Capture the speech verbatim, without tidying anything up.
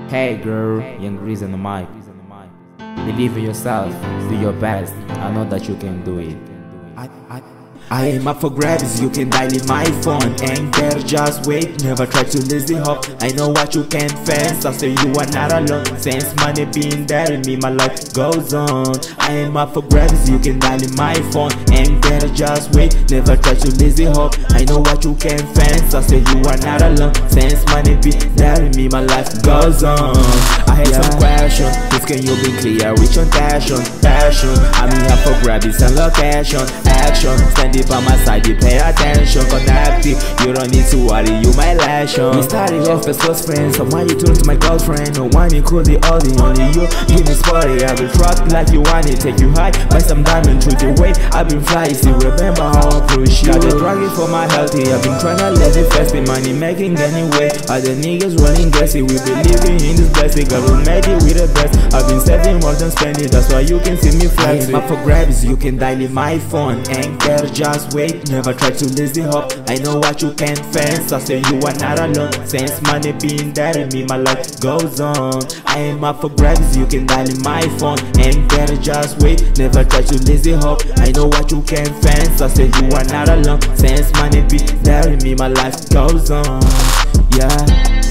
Hey girl, young Reazy on the mic. Believe in yourself, do your best. I know that you can do it. I, I, I am up for grabs, you can dial in my phone. Ain't there, just wait, never try to lazy hop. I know what you can fence, I say you are not alone. Since money being there in me, my life goes on. I am up for grabs, you can dial in my phone. Ain't there, just wait, never try to lazy hop. I know what you can fence, I say you are not alone. Since money being there in me, my life goes on. I had yeah. some question, this can you be clear, which on passion, passion. I'm here for grabs and location, action. Stand by my side, you pay attention, connected. You don't need to worry, you my lashon. We started off as close friends, so why you turn to my girlfriend? No one you could be all the only you. Give me spotty, I will drop like you want it. Take you high, buy some diamond through the way. I've been fly, see remember how I push you. Got the drug it for my healthy, I've been trying to let it fast. Be money making anyway. Other niggas running gassy, we be living in this blessing. God will make it with the best. I've been saving more than spending, that's why you can see me flexing. I'm up for grabs, you can dial in my phone. Ain't there, just wait, never try to lazy hop. I know what you can fence, I say you are not alone. Since money being there in me, my life goes on. I am up for grabs, you can dial in my phone. Ain't there, just wait, never try to lazy hop. I know what you can fence, I say you are not alone. Since money be there in me, my life goes on. Yeah.